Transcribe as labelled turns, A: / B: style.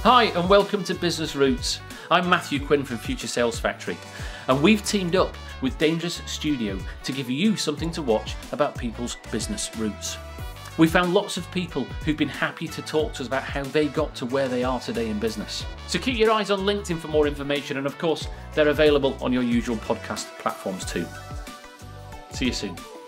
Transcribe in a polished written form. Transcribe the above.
A: Hi and welcome to Business Roots. I'm Matthew Quinn from Future Sales Factory, and we've teamed up with Dangerous Studio to give you something to watch about people's business roots. We found lots of people who've been happy to talk to us about how they got to where they are today in business. So keep your eyes on LinkedIn for more information, and of course they're available on your usual podcast platforms too. See you soon.